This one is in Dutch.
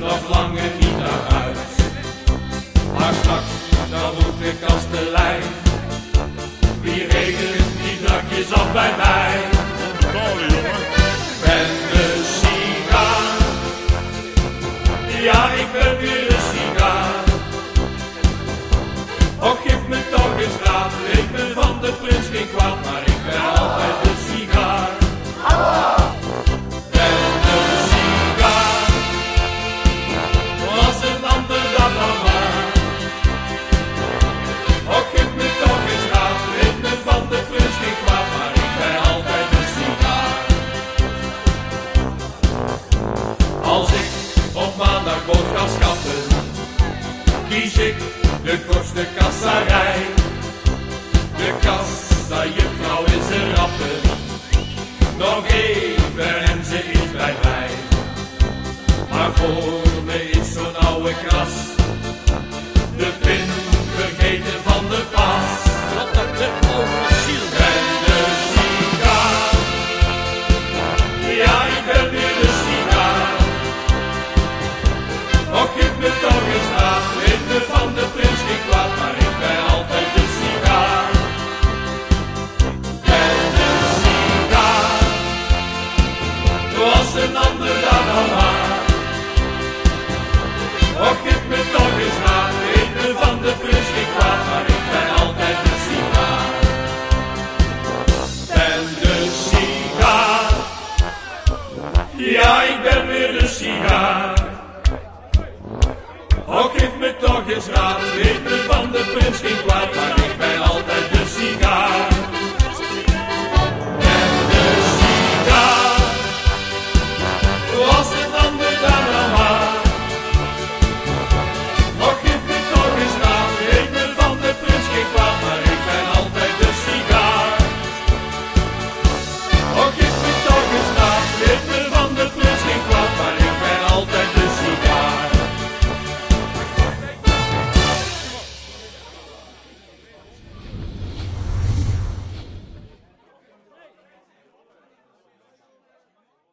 nog langer niet naar huis. Maar straks, dan moet ik als de lijn. Wie rekent die drakjes af bij mij? Ben de sigaar. Ja, ik ben weer de sigaar. Och, geef me toch eens raad. Ik ben van de prins geen kwaad, maar ik ben altijd de sigaar. Ben de sigaar. Was een ander dan normaal. Och, geef me toch eens raad. Ik ben van de prins geen kwaad, maar ik ben altijd de sigaar. Als ik op maandag moet gaan schatten, kies ik de kortste kassarij. De kassajuffrouw is een rappe. Nog even en ze is bij mij. Maar voor me is zo'n oude kras. De pin vergeten van de pas. Wat dat de oude ziel. Ben de sigaar. Ja, ik ben weer de sigaar. Och, geef me toch eens raad. Ik ben van de prins geen kwaad, maar ik ben altijd de sigaar. Ben de sigaar. Zoals een ander dan normaal. Och, geef me toch eens raad. Ik ben van de prins geen kwaad, maar ik ben altijd de sigaar. Ben de sigaar. Ja, ik ben weer de sigaar. Och, geef me toch eens raad. Ik ben van de prins geen